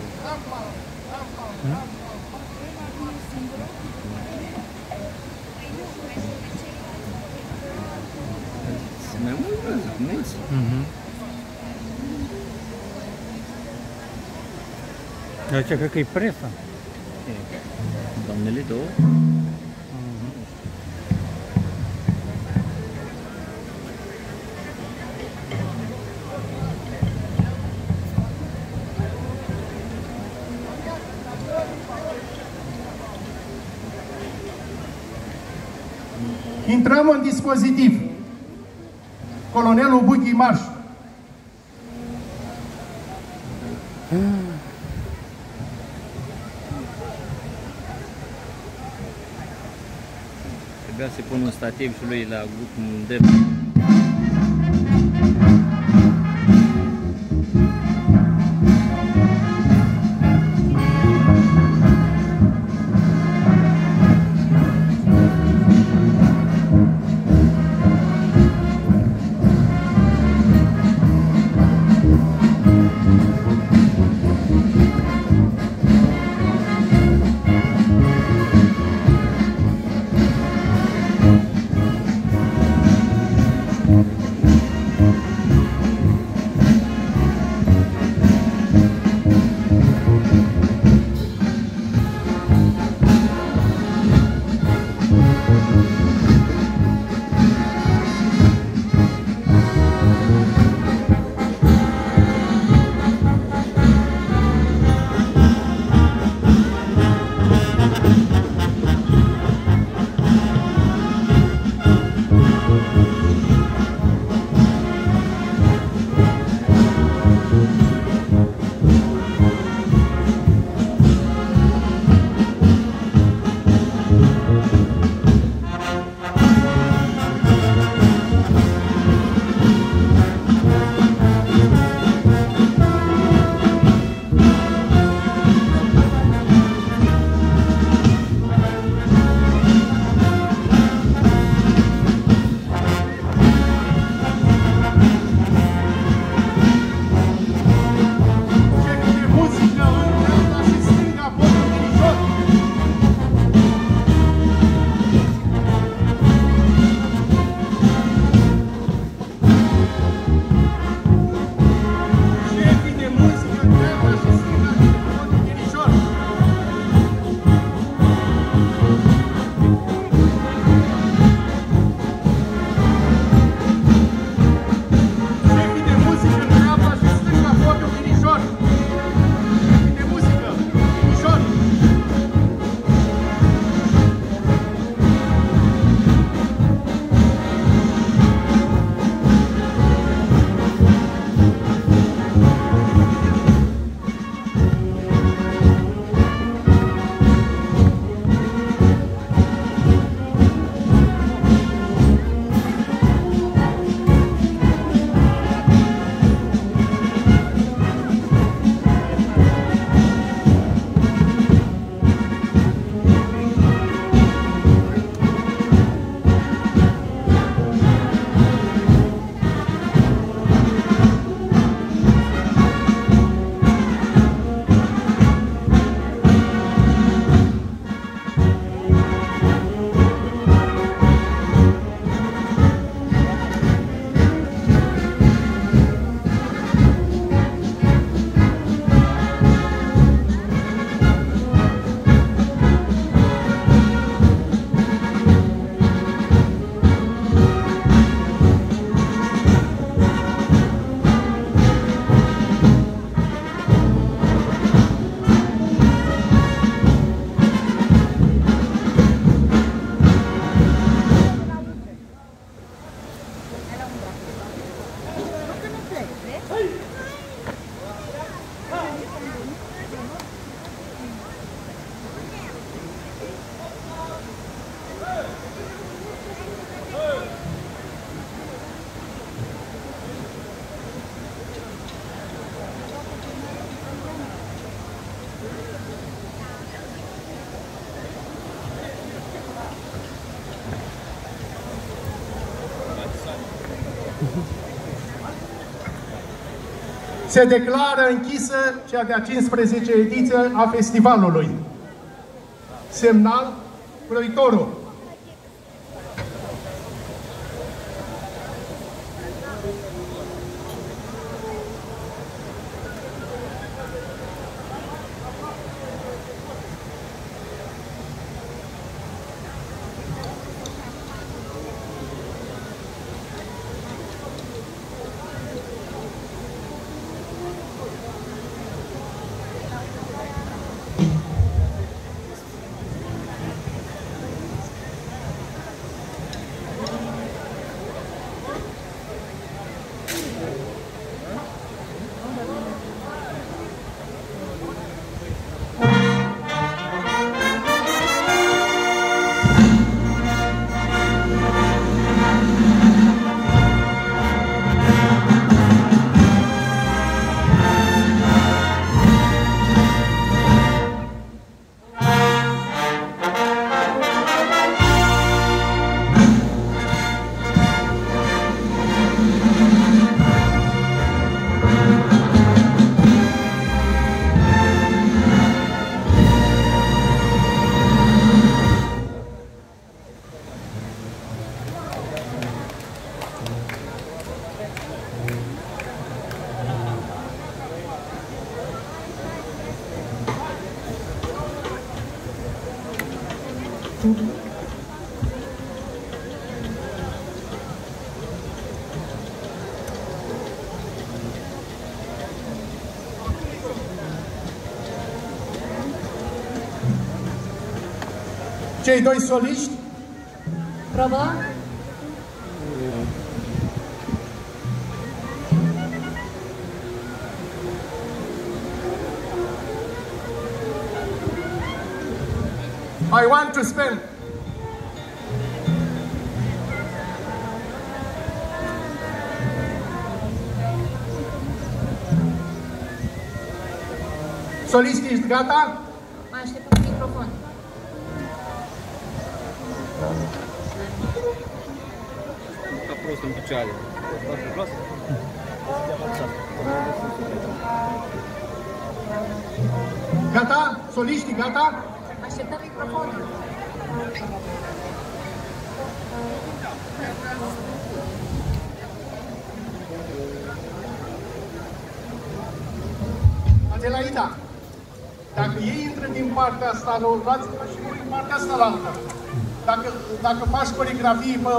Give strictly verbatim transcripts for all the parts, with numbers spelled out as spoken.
Mai mult, mulți. Mhm. Aici cred că e presa. Doamnele două. Intrăm în dispozitiv. Colonelul Bughi, marș! Trebuia să pun un stativ și lui la un drept. Se declară închisă cea de-a cincisprezecea ediție a festivalului. Semnal, croitorul. Cei doi soliști. Probă. I want to spend. Soliștii, ești gata? Mai așteptăm microfon. Ca prost în picioare. Gata? Soliștii, gata? Așteptăm microfonul. Adelaida, dacă ei intră din partea asta, nu luați-vă și voi din partea asta la altă. Dacă, dacă faci coreografii pe...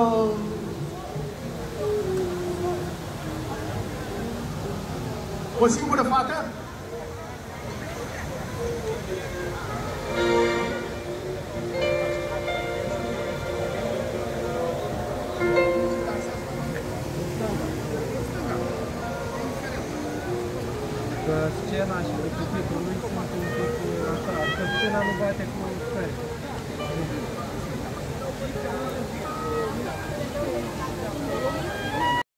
o singură fată? Că scena și repetul lui sunt un pic așa, că scena nu bate cu scări.